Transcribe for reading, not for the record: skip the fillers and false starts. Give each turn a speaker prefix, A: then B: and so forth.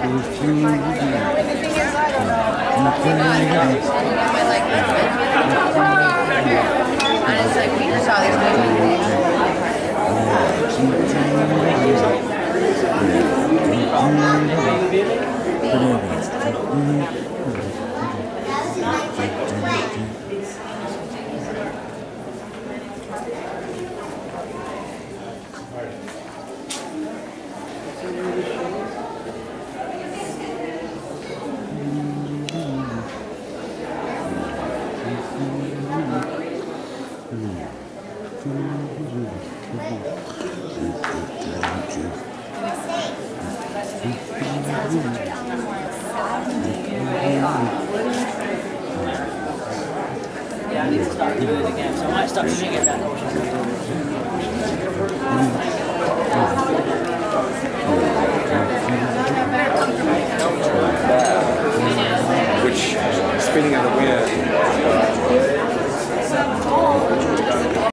A: it's like we just saw these movies.
B: Yeah, I need to start doing it again, so I might start doing it that Oceanside.
C: Which, spinning out the winner,